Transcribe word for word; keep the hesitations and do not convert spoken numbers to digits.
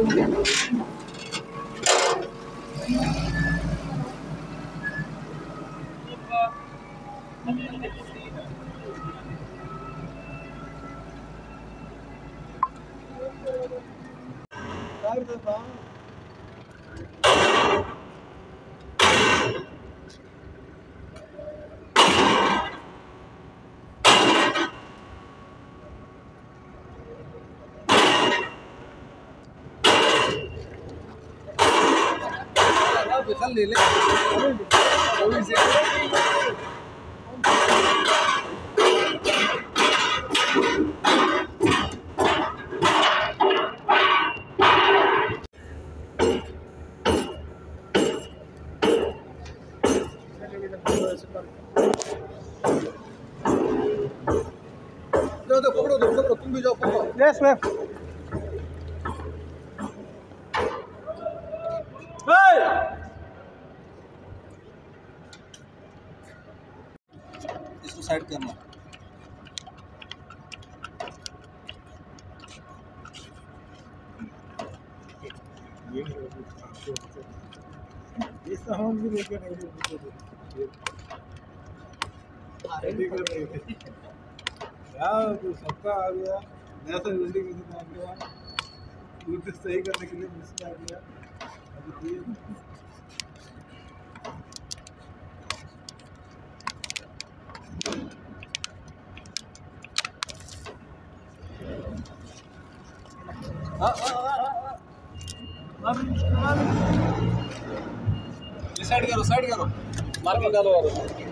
خلي ليه पकड़ो पकड़ो तुम भी जाओ पकड़ो यस मैम इसको साइड करना ये साउंड भी लेके नहीं यार तो सबका आ गया नया सा बिल्डिंग में आ गया दूर से सही करने के लिए मुझसे आ गया अभी साइड करो साइड करो मार्किंग डालो